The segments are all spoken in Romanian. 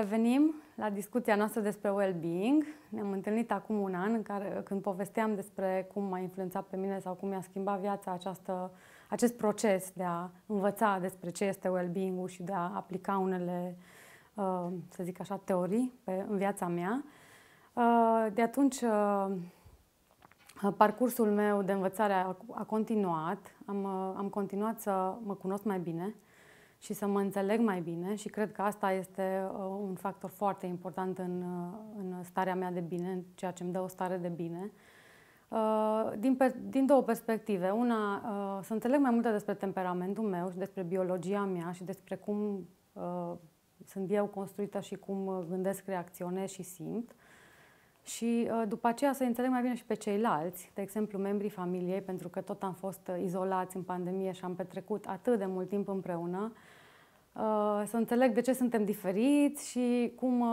Revenim la discuția noastră despre well-being. Ne-am întâlnit acum un an când povesteam despre cum m-a influențat pe mine sau cum mi-a schimbat viața acest proces de a învăța despre ce este well-being-ul și de a aplica unele, să zic așa, teorii în viața mea. De atunci, parcursul meu de învățare a continuat. Am continuat să mă cunosc mai bine și să mă înțeleg mai bine și cred că asta este un factor foarte important în starea mea de bine, în ceea ce îmi dă o stare de bine. Din două perspective. Una, să înțeleg mai multe despre temperamentul meu și despre biologia mea și despre cum sunt eu construită și cum gândesc, reacționez și simt. Și după aceea să înțeleg mai bine și pe ceilalți, de exemplu membrii familiei, pentru că tot am fost izolați în pandemie și am petrecut atât de mult timp împreună, să înțeleg de ce suntem diferiți și cum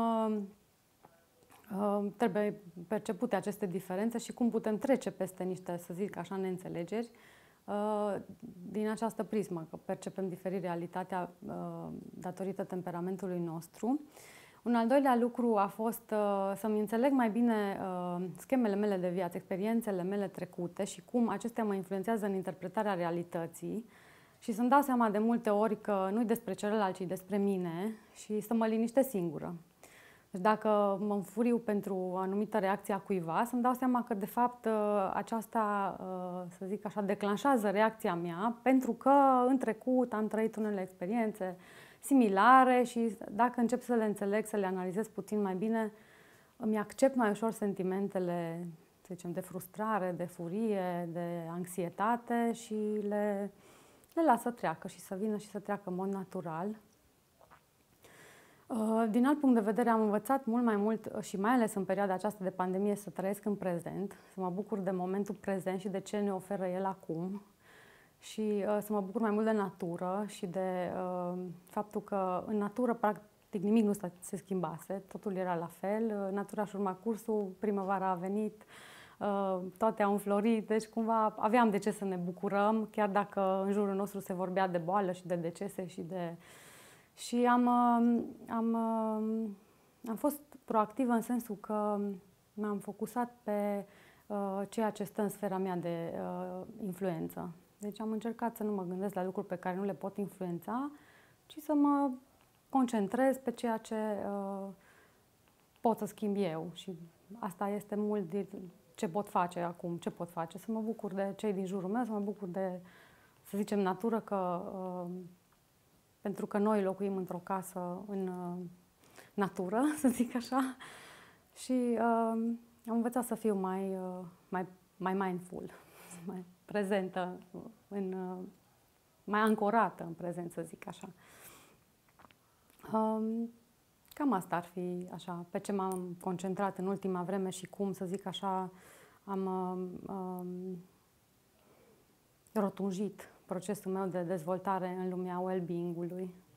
trebuie percepute aceste diferențe și cum putem trece peste niște, să zic așa, neînțelegeri din această prismă, că percepem diferit realitatea datorită temperamentului nostru. Un al doilea lucru a fost să-mi înțeleg mai bine schemele mele de viață, experiențele mele trecute și cum acestea mă influențează în interpretarea realității și să-mi dau seama de multe ori că nu-i despre celălalt, ci despre mine și să mă liniștesc singură. Deci dacă mă înfuriu pentru o anumită reacție a cuiva, să-mi dau seama că de fapt aceasta, să zic așa, declanșează reacția mea pentru că în trecut am trăit unele experiențe similare și dacă încep să le înțeleg, să le analizez puțin mai bine, îmi accept mai ușor sentimentele, să zicem, de frustrare, de furie, de anxietate și le las să treacă și să vină și să treacă în mod natural. Din alt punct de vedere, am învățat mult mai mult și mai ales în perioada aceasta de pandemie să trăiesc în prezent, să mă bucur de momentul prezent și de ce ne oferă el acum și să mă bucur mai mult de natură și de faptul că în natură practic nimic nu se schimbase, totul era la fel, natura și urma cursul, primăvara a venit, toate au înflorit, deci cumva aveam de ce să ne bucurăm, chiar dacă în jurul nostru se vorbea de boală și de decese și de... Și am fost proactivă în sensul că m-am focusat pe ceea ce stă în sfera mea de influență. Deci am încercat să nu mă gândesc la lucruri pe care nu le pot influența, ci să mă concentrez pe ceea ce pot să schimb eu. Și asta este mult de ce pot face acum, ce pot face. Să mă bucur de cei din jurul meu, să mă bucur de, să zicem, natură, că... pentru că noi locuim într-o casă în natură, să zic așa, și am învățat să fiu mai mindful, mai prezentă, mai ancorată în prezent, să zic așa. Cam asta ar fi așa, pe ce m-am concentrat în ultima vreme și cum, să zic așa, am rotunjit procesul meu de dezvoltare în lumea well-being-ului.